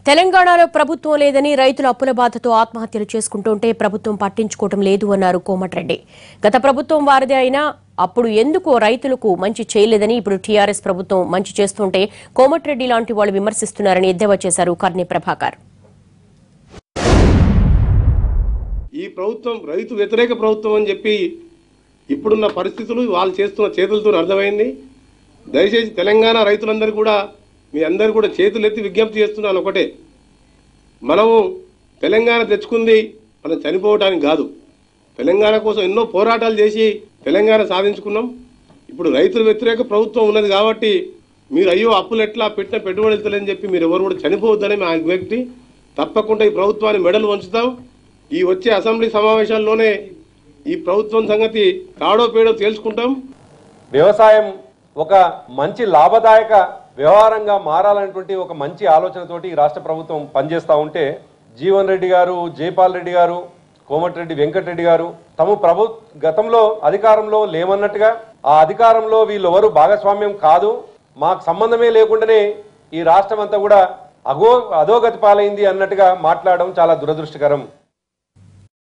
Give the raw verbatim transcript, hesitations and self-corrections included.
తెలంగాణలో ప్రభుత్వం లేదని రైతుల అప్పుల బాధతో ఆత్మహత్యలు చేసుకుంటుంటే ప్రభుత్వం పట్టించుకోవడం లేదు అన్నారు కోమటిరెడ్డి. గత ప్రభుత్వం వారిదే అయినా అప్పుడు ఎందుకు రైతులకు మంచి చేయలేదని ఇప్పుడు టీఆర్ఎస్ ప్రభుత్వం మంచి చేస్తుంటే కోమటిరెడ్డి లాంటి వాళ్ళు విమర్శిస్తున్నారని ఎద్దేవా చేశారు కర్ణి ప్రభాకర్. ఈ ప్రభుత్వం రైతు వ్యతిరేక ప్రభుత్వం అని చెప్పి ఇప్పుడున్న పరిస్థితులు వాళ్ళు చేస్తున్న చేతులతో అర్థమైంది. దయచేసి తెలంగాణ రైతులందరూ కూడా మీ అందరూ కూడా చేతులెత్తి విజ్ఞప్తి చేస్తున్నాను ఒకటే, మనము తెలంగాణ తెచ్చుకుంది మనం చనిపోవడానికి కాదు. తెలంగాణ కోసం ఎన్నో పోరాటాలు చేసి తెలంగాణ సాధించుకున్నాం. ఇప్పుడు రైతుల వ్యతిరేక ప్రభుత్వం ఉన్నది కాబట్టి మీరు అయ్యో అప్పులు ఎట్లా పెట్టిన పెట్టుబడులు వెళ్తలేని చెప్పి మీరు ఎవరు కూడా చనిపోవద్దని మా వ్యక్తి. తప్పకుండా ఈ ప్రభుత్వాన్ని మెడలు వంచుతాం. ఈ వచ్చే అసెంబ్లీ సమావేశాల్లోనే ఈ ప్రభుత్వం సంగతి తాడో పేడో తేల్చుకుంటాం. వ్యవసాయం ఒక మంచి లాభదాయక వ్యవహారంగా మారాలనేటువంటి ఒక మంచి ఆలోచనతోటి రాష్ట్ర ప్రభుత్వం పనిచేస్తూ ఉంటే జీవన్ రెడ్డి గారు, జైపాల్ రెడ్డి గారు, కోమటిరెడ్డి వెంకటరెడ్డి గారు తమ ప్రభు గతంలో అధికారంలో లేమన్నట్టుగా ఆ అధికారంలో వీళ్ళెవరు భాగస్వామ్యం కాదు, మాకు సంబంధమే లేకుండానే ఈ రాష్ట్రం అంతా కూడా అగో అధోగతి పాలైంది అన్నట్టుగా మాట్లాడడం చాలా దురదృష్టకరం.